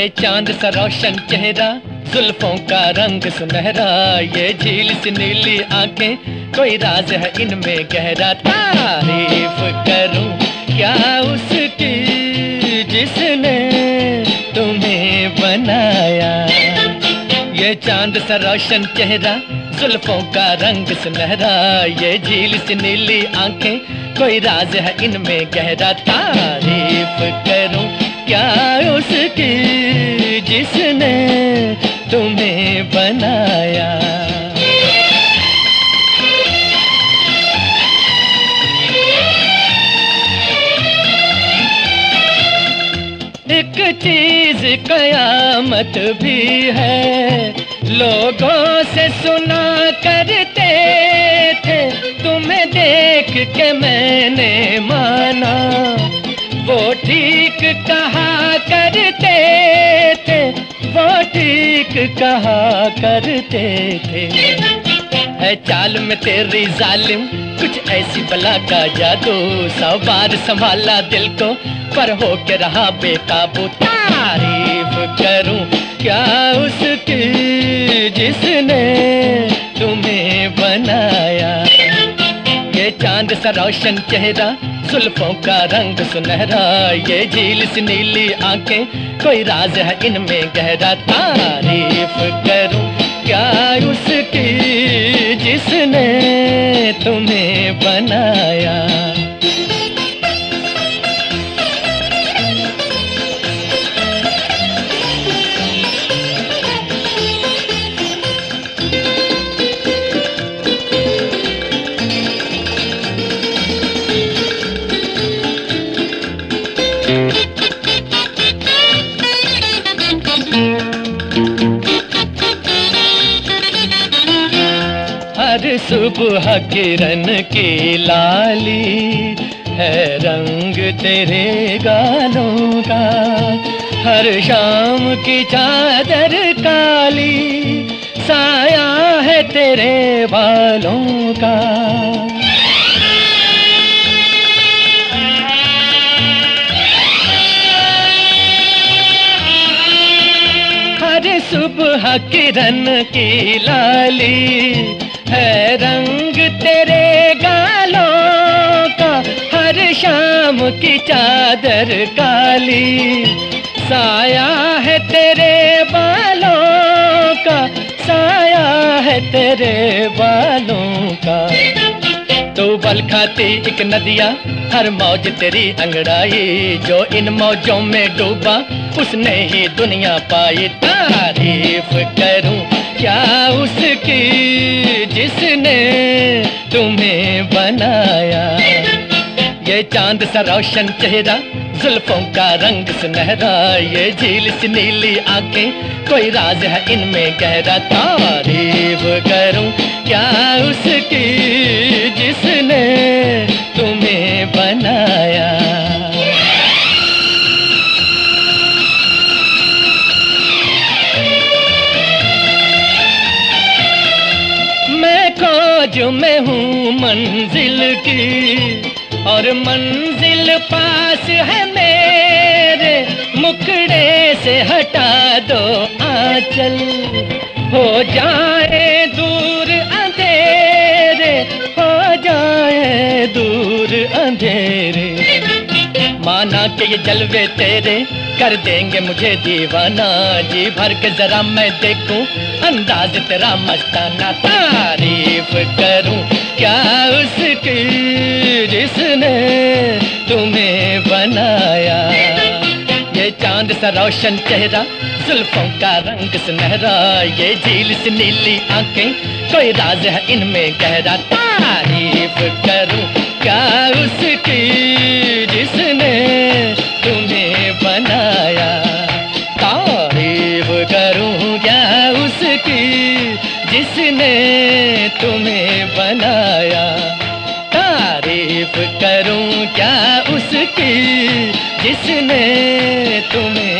ये चांद सा रोशन चेहरा, जुल्फों का रंग सुनहरा, ये झील सी नीली आंखें, कोई राज है इनमें गहरा। तारीफ करूं क्या उसकी जिसने तुम्हें बनाया। ये चांद सा रोशन चेहरा, जुल्फों का रंग सुनहरा, ये झील सी नीली आंखें, कोई राज है इनमें गहरा। तारीफ करूं क्या उसकी जिसने तुम्हें बनाया। एक चीज कयामत भी है, लोगों से सुना करते थे, तुम्हें देख के मैंने माना, वो ठीक कहा करते थे, वो ठीक कहा करते थे। है चाल में तेरी जालिम कुछ ऐसी बला का जादू, 100 बार संभाला दिल को पर हो के रहा बेकाबू। तारीफ करूं क्या उसकी जिसने तुम्हें बनाया। ये चांद सा रोशन चेहरा, जुल्फों का रंग सुनहरा, ये झील सी नीली आंखें, कोई राज है इनमें गहरा। तारीफ करूं क्या उसकी जिसने तुम्हें बनाया। हर सुबह किरण की लाली है रंग तेरे गालों का, हर शाम की चादर काली साया है तेरे बालों का। हर सुबह किरण की लाली है रंग तेरे गालों का, हर शाम की चादर काली साया है तेरे बालों का, साया है तेरे बालों का। तू बल खाती एक नदिया, हर मौज तेरी अंगड़ाई, जो इन मौजों में डूबा उसने ही दुनिया पाई। तारीफ करूं क्या उसकी जिसने तुम्हें बनाया। ये चांद सा रोशन चेहरा, जुल्फों का रंग सुनहरा, ये झील सी नीली आंखें, कोई राज है इनमें गहरा। तारीफ करूं क्या उसकी जिसने तुम्हें बनाया। मैं खोज में हूँ मंजिल की और मंजिल पास है मेरे, मुखड़े से हटा दो आंचल, हो जाए दूर अंधेरे, हो जाए दूर अंधेरे। माना कि ये जलवे तेरे कर देंगे मुझे दीवाना, जी भर के जरा मैं देखूं अंदाज तेरा मस्ताना। तारीफ करूं क्या उसकी जिसने तुम्हें बनाया। ये चांद सा रोशन चेहरा, जुल्फों का रंग सुनहरा, ये झील सी नीली आंखें, कोई राज है इनमें गहरा। तारीफ करूं क्या उसकी जिसने तुम्हें बनाया। तारीफ करूं क्या उसकी जिसने तुम्हें बनाया। तारीफ करूं क्या उसकी जिसने तुम्हें